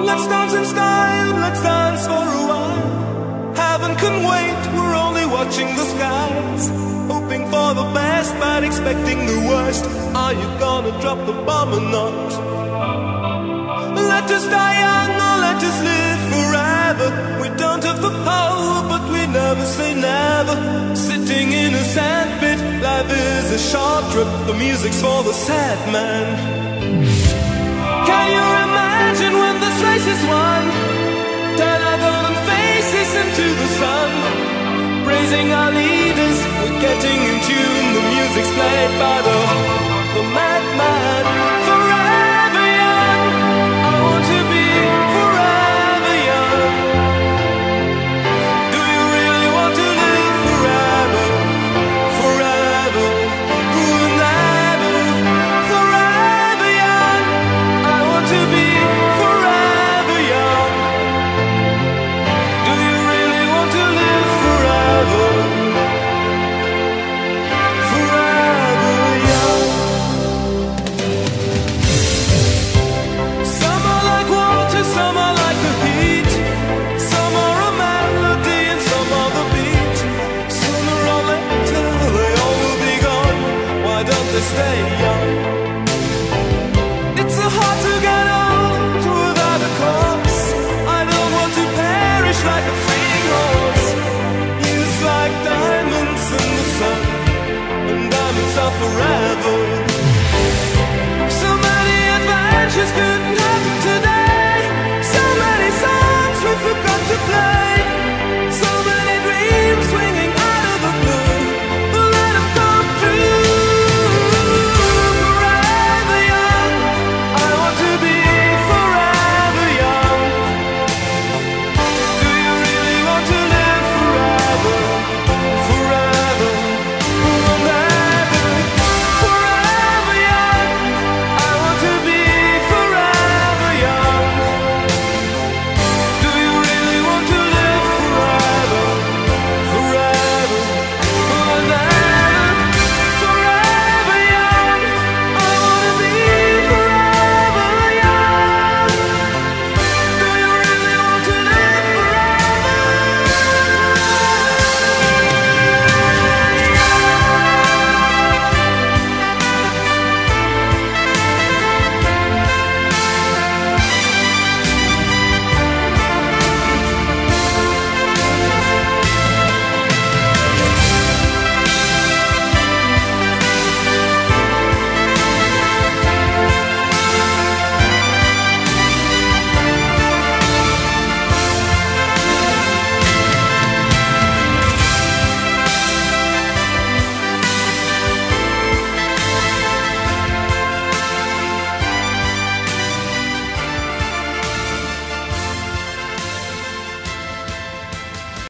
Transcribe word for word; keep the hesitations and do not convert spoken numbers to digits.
Let's dance in style, let's dance for a while. Heaven can wait, we're only watching the skies, hoping for the best but expecting the worst. Are you gonna drop the bomb or not? Let us die young or let us live forever. We don't have the power but we never say never. Sitting in a sandpit, life is a short trip. The music's for the sad man. Can you imagine when this race is won? Turn our golden faces into the sun, praising our leaders, we're getting in tune. The music's played by the, the madman.